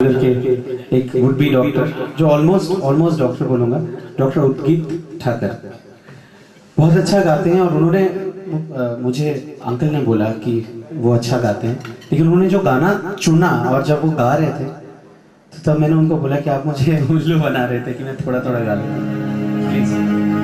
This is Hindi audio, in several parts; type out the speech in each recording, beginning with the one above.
के एक वुड बी डॉक्टर जो ऑलमोस्ट डॉक्टर बोलूँगा, डॉक्टर उद्गीत ठाकर बहुत अच्छा गाते हैं। और उन्होंने मुझे अंकल ने बोला कि वो अच्छा गाते हैं, लेकिन उन्होंने जो गाना चुना और जब वो गा रहे थे तो तब मैंने उनको बोला कि आप मुझे उल्लू बना रहे थे कि मैं थोड़ा थोड़ा गा लूँ प्लीज।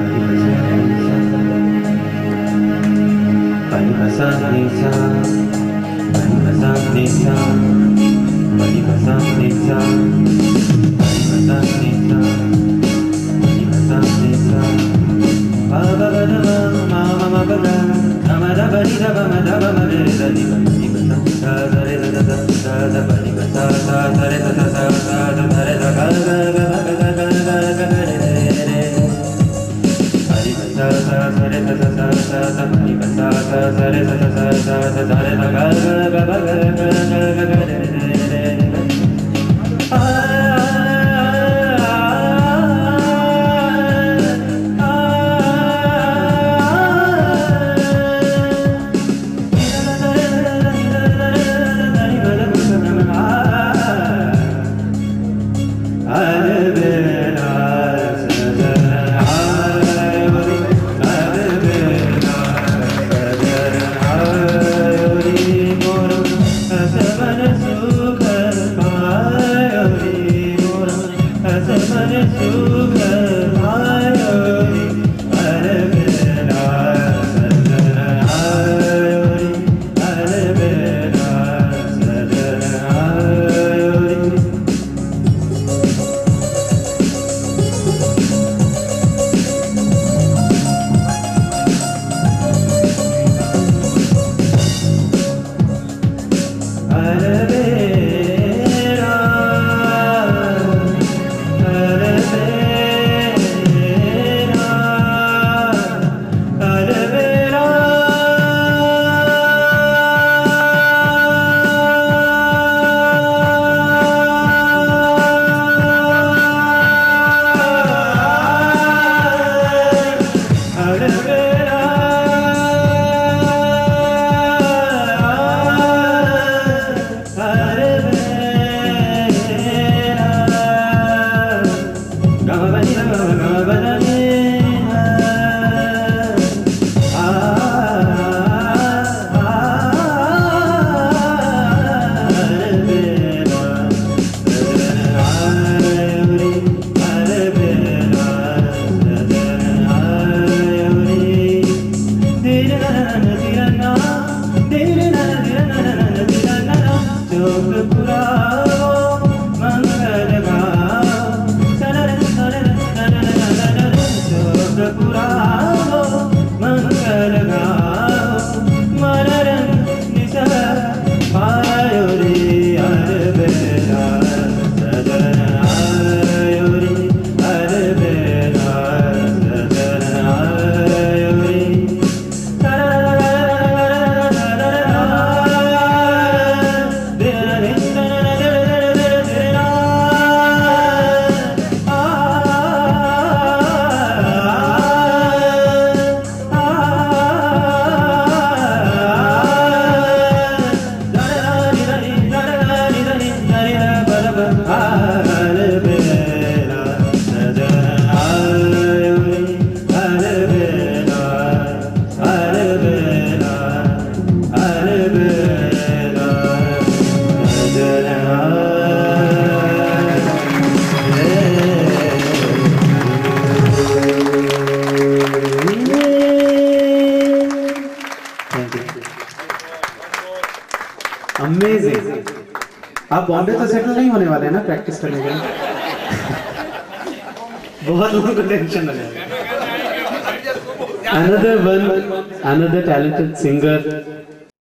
अमेजिंग। आप बॉम्बे तो सेटल नहीं होने वाले ना प्रैक्टिस करने के लिए? बहुत लोगों को टेंशन लगा। Another talented singer